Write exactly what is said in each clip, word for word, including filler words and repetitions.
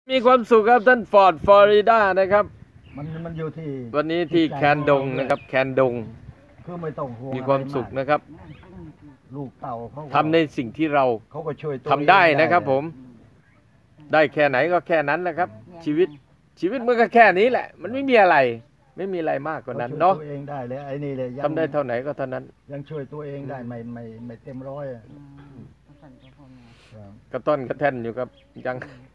มีความสุขครับท่านฟอร์ดฟลอริดานะครับมันมันอยู่ที่วันนี้ที่แคนดงนะครับแคนดงคือไม่ต้องห่วงมีความสุขนะครับลูกเต่าเขาทำในสิ่งที่เราเขาก็ช่วยทำได้นะครับผมได้แค่ไหนก็แค่นั้นแหละครับ ชีวิตชีวิตมันก็แค่นี้แหละ มันไม่มีอะไร ไม่มีอะไรมากกว่านั้นเนาะตัวเองได้เลยไอ้นี่เลยทำได้เท่าไหนก็เท่านั้นยังช่วยตัวเองได้ไม่ไม่ไม่เต็มร้อยกระต้อนกระแท่นอยู่ครับยัง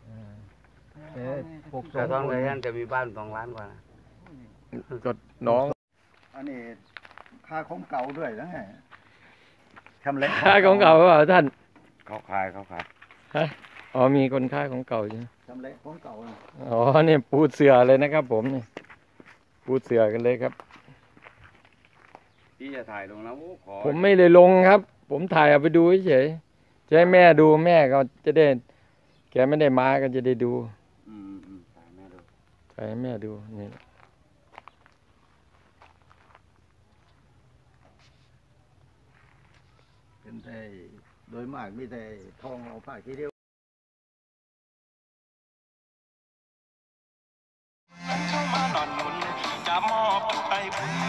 กระต้อนกระแท่นจะมีบ้านสองล้านกว่าก็น้องอันนี้ค่าของเก่าด้วยนะไงทำเล็กค่าของเก่าเปล่าท่านเขาขายเขาขายฮะอ๋อมีคนค่าของเก่าใช่ไหมทำเล็กของเก่าอ๋อเนี่ยปูเสือเลยนะครับผมนี่ปูเสือกันเลยครับพี่จะถ่ายลงแล้วขอผมไม่ได้ลงครับ ผมถ่ายเอาไปดูเฉยจะให้แม่ดูแม่ก็จะได้แกไม่ได้มาก็จะได้ดูอืมอืมถ่ายแม่ดูถ่ายให้แม่ดูนี่เป็นแต่โดยมากมีแต่ทองเอาผ้าทีเดียวเข้ามานอนนุนจะมอบไปบุญ